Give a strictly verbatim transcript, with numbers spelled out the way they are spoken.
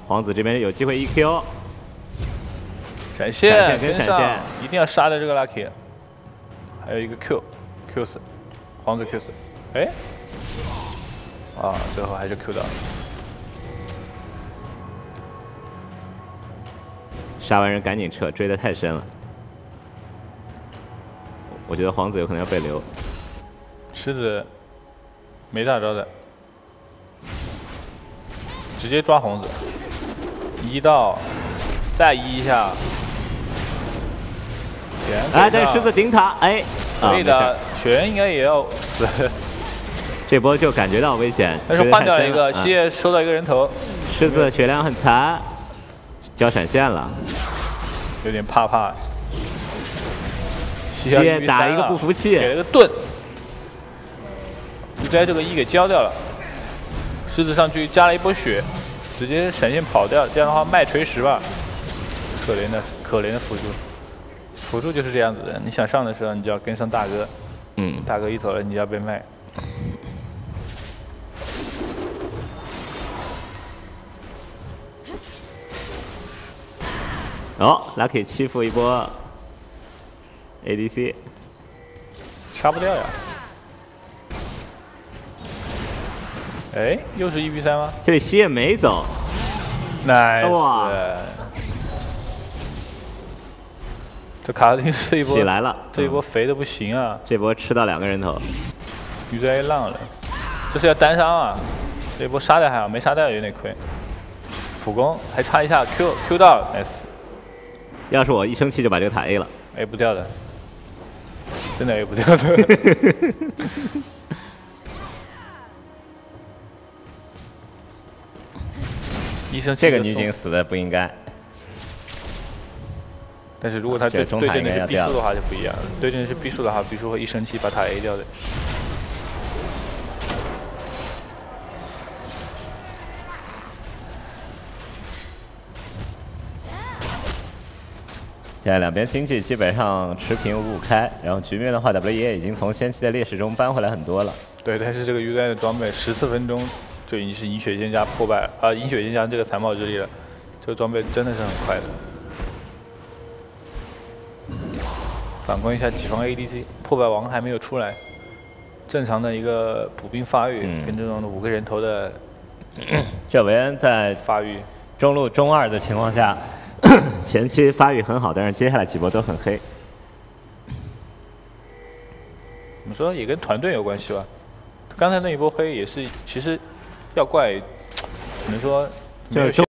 皇子这边有机会 E Q， 闪现， 闪现跟闪现， 一定要杀掉这个 Lucky。还有一个 Q，Q 死，皇子 Q 死。哎，啊，最后还是 Q 到了。 杀完人赶紧撤，追得太深了。我觉得皇子有可能要被留。 狮子没大招的，直接抓皇子，一到，再一一下。 哎，对，狮子顶塔，哎， 可以的，拳应该也要死。 这波就感觉到危险， 但是换掉一个，西野收到一个人头。 狮子血量很残，交闪现了， 有点怕怕。 西野打一个不服气， 给了个盾，就在这个 E 给交掉了。狮子上去加了一波血，直接闪现跑掉，这样的话卖锤石吧。可怜的可怜的辅助。辅助就是这样子的，你想上的时候，你就要跟上大哥。 嗯， 大哥一走了，你就要被卖。 哦 ，Lucky 欺负一波 A D C， 杀不掉呀。哎，又是一比三吗？ 这里西野没走。 nice。 哇！ 这卡丁这一波起来了， 这一波肥的不行啊！ 这波吃到两个人头， 鱼仔浪了，这是要单伤啊！这一波杀掉还好，没杀掉有点亏。普攻还差一下 ，Q Q 到 ，nice。 要是我一生气就把这个塔 A 了 ，A 不掉的，真的 A 不掉的。一生气这个女警死的不应该。 但是如果他对对阵的是 B 数的话就不一样了，对阵的是 B 数的话，B 数会一生气把他 A 掉的。 现在两边经济基本上持平五五开，然后局面的话 ，W 也已经从先期的劣势中扳回来很多了。 对，但是这个 U Z 的装备十四分钟就已经是饮血剑加破败啊，饮血剑加这个残暴之力了，这个装备真的是很快的。反观一下己方 A D C， 破败王还没有出来，正常的一个补兵发育，嗯、跟这种五个人头的， 这维恩在发育中路中二的情况下，前期发育很好，但是接下来几波都很黑。 怎么说也跟团队有关系吧？刚才那一波黑也是，其实要怪，只能说就是。